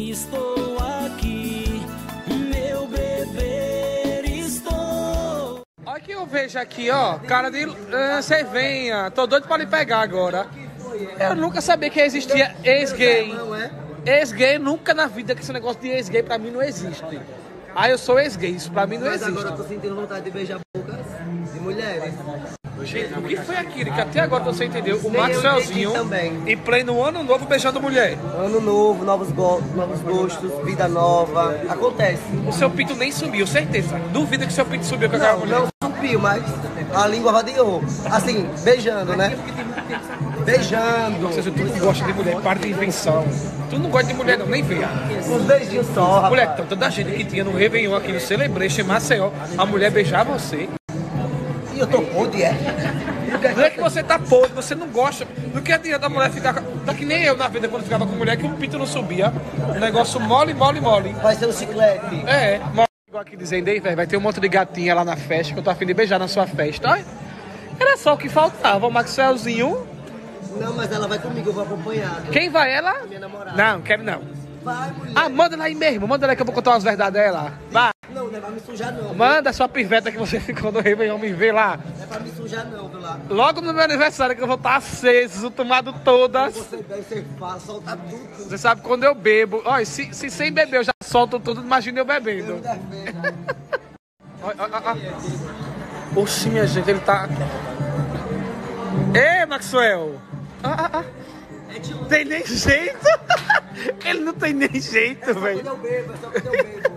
estou aqui, meu bebê, estou. Olha que eu vejo aqui, ó, cara de você venha, tô doido pra lhe pegar agora. Eu nunca sabia que existia ex-gay. Ex-gay, nunca na vida, que esse negócio de ex-gay pra mim não existe. Ah, eu sou ex-gay, isso pra mim não existe. Mas agora eu tô sentindo vontade de beijar bocas de mulheres. Gente, o que foi aquilo que até agora você entendeu? O Nem eu Maxwellzinho, entendi também. em pleno ano novo, beijando mulher. Ano novo, novos gostos, vida nova. Acontece. O seu pinto nem subiu, certeza. Duvida que seu pinto subiu com aquela mulher. Não subiu, mas a língua rodeou. Assim, beijando, né? Beijando. Tu não gosta de mulher, para de invenção. Tu não gosta de mulher não, nem vê. Uns beijinhos só, rapaz. Mulher, tanta gente que tinha no Réveillon aqui no Celebration, em Maceió, a mulher beijava você. E eu tô podre, é? Não é que você tá podre, você não gosta. Não quer adianta a mulher ficar... Tá que nem eu na vida quando ficava com mulher, que o pinto não subia. O negócio mole, mole, mole. Vai ser um chiclete. É, mole. Igual aqui dizendo aí, velho, vai ter um monte de gatinha lá na festa, que eu tô a fim de beijar na sua festa. Olha, era só o que faltava, o Maxwellzinho. Não, mas ela vai comigo, eu vou acompanhado. Quem vai, ela? Minha namorada. Não, quero não. Vai, mulher. Ah, manda ela aí mesmo, manda ela aí que eu vou contar umas verdades dela. Vai. Não, não é pra me sujar não. Manda a sua piveta que você ficou no Réveillon me ver lá. Não é pra me sujar não, viu lá? Logo no meu aniversário que eu vou estar aceso, tomado todas. Você bebe, você fala, solta tudo. Você sabe quando eu bebo. Olha, se sem beber eu já solto tudo, imagina eu bebendo. Eu defendo. Oxi, minha gente, ele tá... Ei, Maxwell! Tem nem jeito? Ele não tem nem jeito, velho. Quando eu bebo, é só quando eu bebo.